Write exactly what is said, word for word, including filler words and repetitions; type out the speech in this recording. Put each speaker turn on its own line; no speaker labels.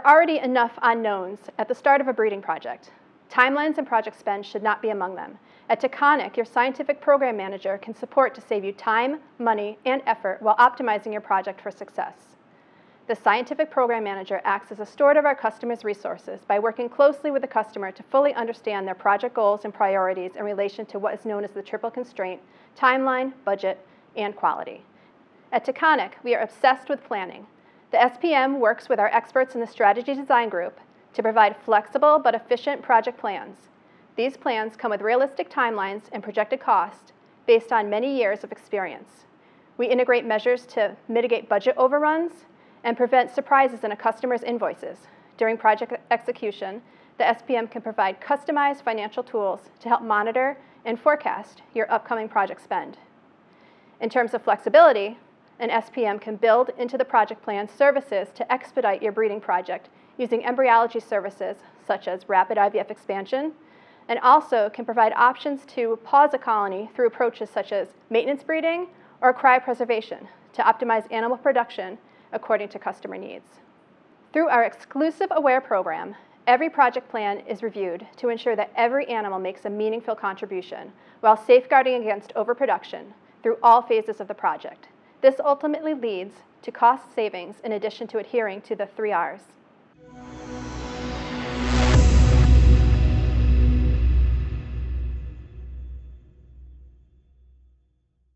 are already enough unknowns at the start of a breeding project. Timelines and project spend should not be among them. At Taconic, your scientific program manager can support to save you time, money, and effort while optimizing your project for success. The scientific program manager acts as a steward of our customers' resources by working closely with the customer to fully understand their project goals and priorities in relation to what is known as the triple constraint: timeline, budget, and quality. At Taconic, we are obsessed with planning. The S P M works with our experts in the strategy design group to provide flexible but efficient project plans. These plans come with realistic timelines and projected cost based on many years of experience. We integrate measures to mitigate budget overruns and prevent surprises in a customer's invoices. During project execution, the S P M can provide customized financial tools to help monitor and forecast your upcoming project spend. In terms of flexibility, an S P M can build into the project plan services to expedite your breeding project using embryology services such as rapid I V F expansion, and also can provide options to pause a colony through approaches such as maintenance breeding or cryopreservation to optimize animal production according to customer needs. Through our exclusive AWARE program, every project plan is reviewed to ensure that every animal makes a meaningful contribution while safeguarding against overproduction through all phases of the project. This ultimately leads to cost savings in addition to adhering to the three R's.